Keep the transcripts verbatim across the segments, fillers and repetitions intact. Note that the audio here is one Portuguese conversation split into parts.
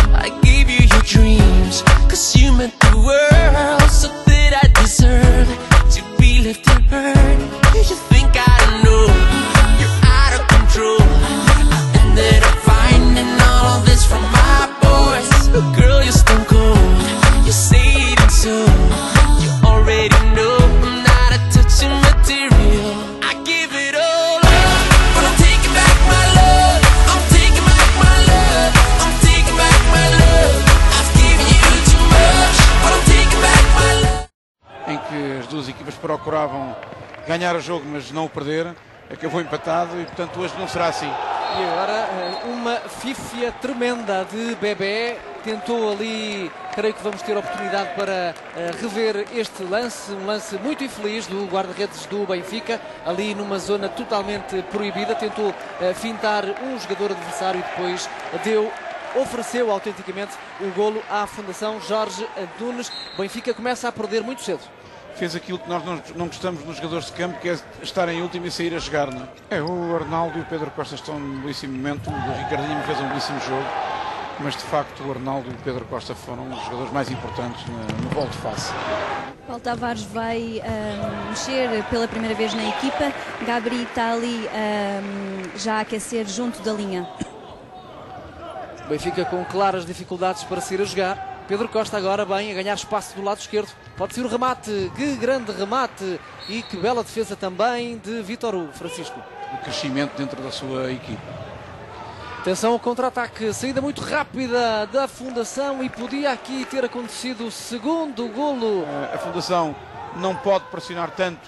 I gave you your dreams, cause you meant the world. So did I deserve to be left to hurt? Do you think I know you're out of control? I ended up finding all of this from my boys. Girl, you're stone cold, you say it so. You already know I'm not a touching material. I give it all up, but I'm taking back my love. I'm taking back my love. I'm taking back my love. I've given you too much, but I'm taking back my love. Em que as duas equipas procuravam ganhar o jogo, mas não o perder, acabou empatado e, portanto, hoje não será assim. E agora uma fífia tremenda de Bebé. Tentou ali, creio que vamos ter oportunidade para uh, rever este lance, um lance muito infeliz do guarda-redes do Benfica, ali numa zona totalmente proibida. Tentou uh, fintar um jogador adversário e depois deu, ofereceu autenticamente o golo à Fundação Jorge Antunes. O Benfica começa a perder muito cedo. Fez aquilo que nós não, não gostamos nos jogadores de campo, que é estar em último e sair a jogar, não é? É, o Arnaldo e o Pedro Costa estão num belíssimo momento, o Ricardinho fez um belíssimo jogo, mas de facto o Arnaldo e o Pedro Costa foram os jogadores mais importantes no, no volte-face. Paulo Tavares vai um, mexer pela primeira vez na equipa. Gabri está ali um, já a aquecer junto da linha. O Benfica com claras dificuldades para sair a jogar. Pedro Costa agora bem a ganhar espaço do lado esquerdo. Pode ser o remate, que grande remate e que bela defesa também de Vítor Hugo, Francisco. O crescimento dentro da sua equipe. Atenção ao contra-ataque, saída muito rápida da Fundação e podia aqui ter acontecido o segundo golo. A Fundação não pode pressionar tanto.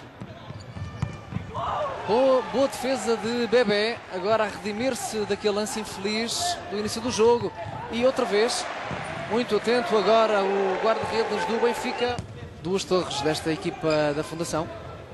Boa, boa defesa de Bebé, agora a redimir-se daquele lance infeliz do início do jogo. E outra vez, muito atento agora o guarda-redes do Benfica. Duas torres desta equipa da Fundação.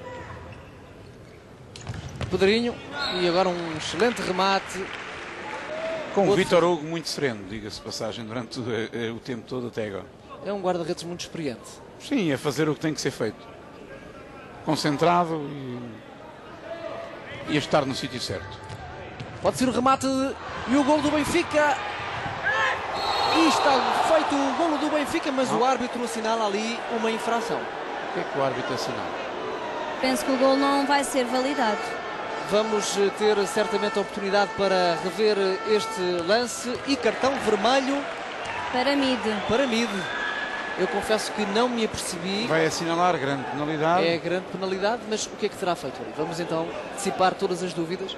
Pedrinho e agora um excelente remate. Com o Vítor Hugo muito sereno, diga-se passagem, durante o, o tempo todo até agora. É um guarda-redes muito experiente. Sim, a fazer o que tem que ser feito. Concentrado e, e a estar no sítio certo. Pode ser o remate e o golo do Benfica. E está feito o golo do Benfica, mas não. O árbitro assinala ali uma infração. O que é que o árbitro assinala? Penso que o golo não vai ser validado. Vamos ter certamente a oportunidade para rever este lance e cartão vermelho para Mide. Para Mide. Eu confesso que não me apercebi. Vai assinalar grande penalidade. É grande penalidade, mas o que é que terá feito ali? Vamos então dissipar todas as dúvidas.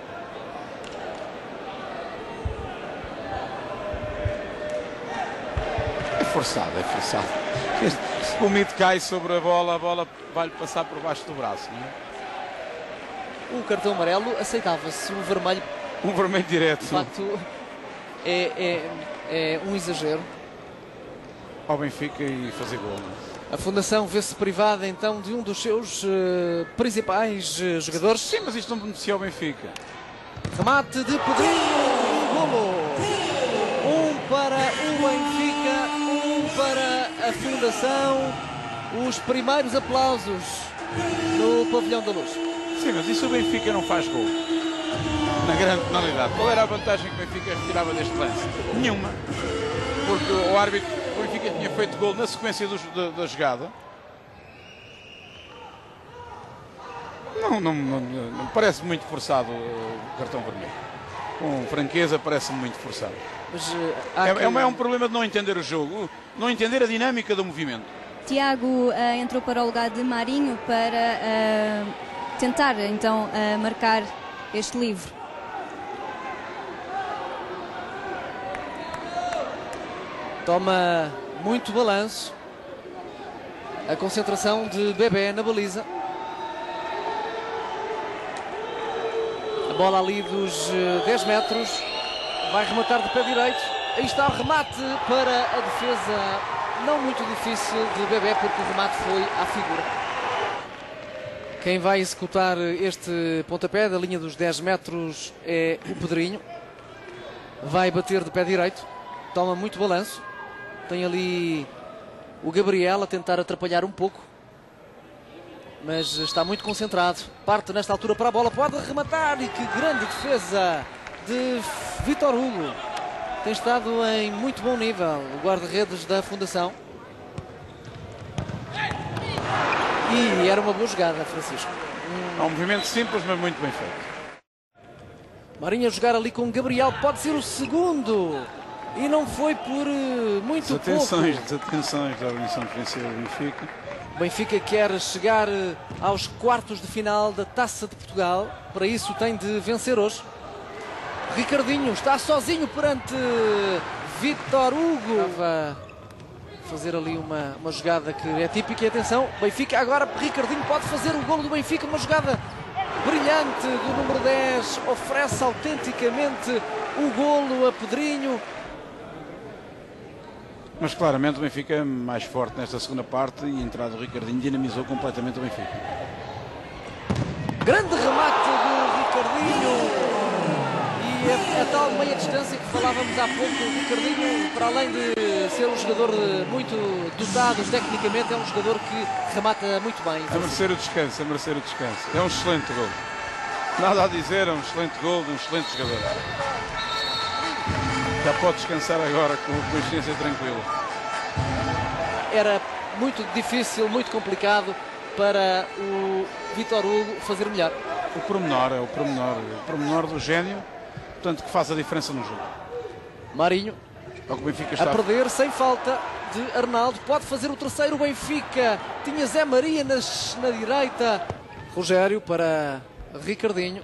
É forçado, é forçado. O Mide cai sobre a bola, a bola vai-lhe passar por baixo do braço, não é? O cartão amarelo aceitava-se, o vermelho... Um vermelho direto. De facto, é, é, é um exagero. Ao Benfica e fazer gol. A Fundação vê-se privada então de um dos seus uh, principais uh, jogadores. Sim, mas isto não beneficia o Benfica. Remate de Pedrinho, golo. Um para o Benfica, um para a Fundação. Os primeiros aplausos no Pavilhão da Luz. Sim, mas isso o Benfica não faz gol. Na grande penalidade. Qual era a vantagem que o Benfica retirava deste lance? Nenhuma. Porque o árbitro, o Benfica tinha feito gol na sequência do, da, da jogada. Não, não, não, não parece muito forçado o cartão vermelho. Com franqueza parece muito forçado. Mas, uh, é, que... é, é um problema de não entender o jogo, não entender a dinâmica do movimento. Tiago uh, entrou para o lugar de Marinho para... Uh... tentar então uh, marcar este livro. Toma muito balanço. A concentração de Bebé na baliza. A bola ali dos uh, dez metros. Vai rematar de pé direito. Aí está o remate para a defesa. Não muito difícil de Bebé, porque o remate foi à figura. Quem vai executar este pontapé da linha dos dez metros é o Pedrinho. Vai bater de pé direito. Toma muito balanço. Tem ali o Gabriel a tentar atrapalhar um pouco. Mas está muito concentrado. Parte nesta altura para a bola. Pode rematar. E que grande defesa de Vítor Hugo. tem estado em muito bom nível, o guarda-redes da Fundação. E era uma boa jogada, Francisco. É um movimento simples, mas muito bem feito. Marinho a jogar ali com Gabriel, pode ser o segundo. E não foi por uh, muito desatenções, pouco. Desatenções da organização defensiva do Benfica. O Benfica quer chegar uh, aos quartos de final da Taça de Portugal. Para isso tem de vencer hoje. Ricardinho está sozinho perante Vítor Hugo. Estava a fazer ali uma, uma jogada que é típica. E atenção, Benfica agora, Ricardinho pode fazer o golo do Benfica. Uma jogada brilhante do número dez. Oferece autenticamente o golo a Pedrinho. Mas claramente o Benfica é mais forte nesta segunda parte e a entrada do Ricardinho dinamizou completamente o Benfica. Grande remate do Ricardinho. E a, a tal meia distância que falávamos há pouco, o Ricardinho, para além de ser um jogador muito dotado tecnicamente, é um jogador que remata muito bem. A merecer o descanso, a merecer o descanso. É um excelente gol. Nada a dizer, é um excelente gol de um excelente jogador. Já pode descansar agora com consciência tranquila. Era muito difícil, muito complicado para o Vítor Hugo fazer melhor. O pormenor, é o pormenor, o pormenor do gênio, portanto, que faz a diferença no jogo. Marinho é o que o Benfica a está... perder sem falta de Arnaldo. Pode fazer o terceiro o Benfica. Tinha Zé Maria nas, na direita. Rogério para Ricardinho.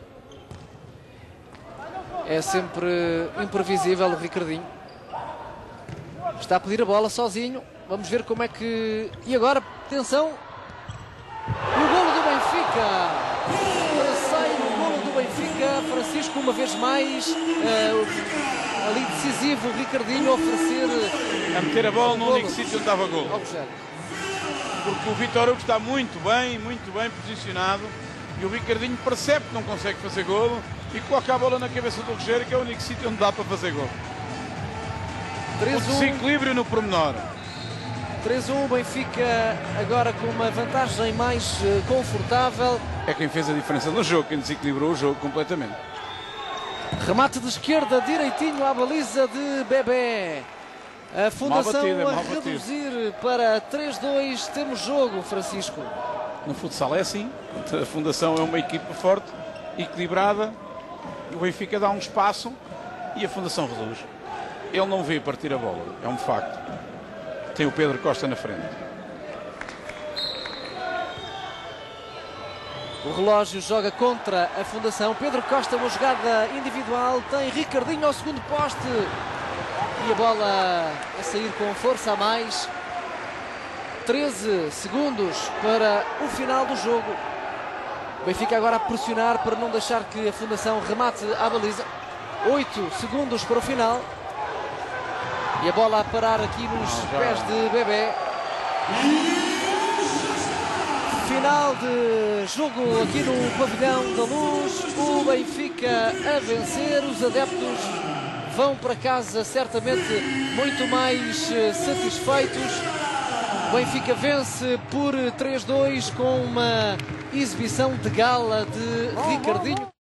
É sempre imprevisível o Ricardinho. Está a pedir a bola sozinho. Vamos ver como é que... E agora, atenção. O golo do Benfica. Terceiro golo do Benfica. Francisco, uma vez mais, uh, ali decisivo, o Ricardinho a oferecer... A meter a bola no único sítio onde dava golo. Porque o Vítor Hugo está muito bem, muito bem posicionado. E o Ricardinho percebe que não consegue fazer golo e coloca a bola na cabeça do Rogério, que é o único sítio onde dá para fazer gol. O desequilíbrio no pormenor. três a um, Benfica agora com uma vantagem mais uh, confortável. É quem fez a diferença no jogo, quem desequilibrou o jogo completamente. Remate de esquerda, direitinho à baliza de Bebé. A Fundação batida, a reduzir para três a dois. Temos jogo, Francisco. No futsal é assim. A Fundação é uma equipa forte, equilibrada. O Benfica dá um espaço e a Fundação reduz. Ele não vê partir a bola, é um facto. Tem o Pedro Costa na frente. O relógio joga contra a Fundação. Pedro Costa, uma jogada individual. Tem Ricardinho ao segundo poste. E a bola a sair com força a mais. treze segundos para o final do jogo. O Benfica agora a pressionar para não deixar que a Fundação remate à baliza. oito segundos para o final. E a bola a parar aqui nos ah, pés de Bebé. Final de jogo aqui no Pavilhão da Luz. O Benfica a vencer. Os adeptos vão para casa certamente muito mais satisfeitos. O Benfica vence por três a dois com uma exibição de gala de Ricardinho.